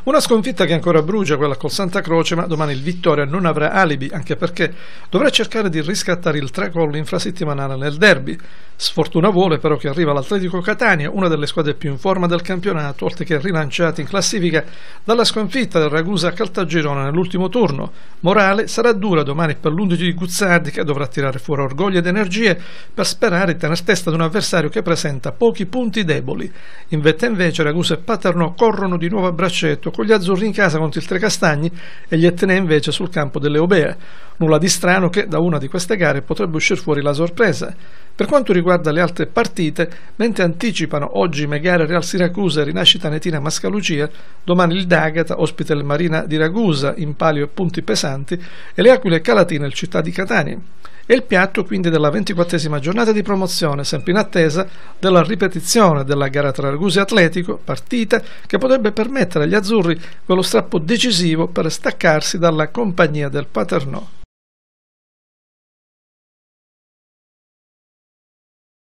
Una sconfitta che ancora brucia, quella col Santa Croce, ma domani il Vittoria non avrà alibi, anche perché dovrà cercare di riscattare il 3-gol infrasettimanale nel derby. Sfortuna vuole però che arriva l'Atletico Catania, una delle squadre più in forma del campionato, oltre che rilanciati in classifica dalla sconfitta del Ragusa a Caltagirone nell'ultimo turno. Morale sarà dura domani per l'11 di Guzzardi, che dovrà tirare fuori orgoglio ed energie per sperare di tener testa ad un avversario che presenta pochi punti deboli. In vetta invece Ragusa e Paternò corrono di nuovo a braccetto, con gli azzurri in casa contro il Trecastagni e gli etnei invece sul campo delle Eubea. Nulla di strano che da una di queste gare potrebbe uscire fuori la sorpresa. Per quanto riguarda le altre partite, mentre anticipano oggi Megara Real Siracusa e Rinascita Netina Mascalucia, domani il D'Agata ospita il Marina di Ragusa in palio e punti pesanti e le Aquile Calatine il Città di Catania. È il piatto quindi della 24esima giornata di promozione, sempre in attesa della ripetizione della gara tra Ragusa e Atletico, partita che potrebbe permettere agli azzurri quello strappo decisivo per staccarsi dalla compagnia del Paternò.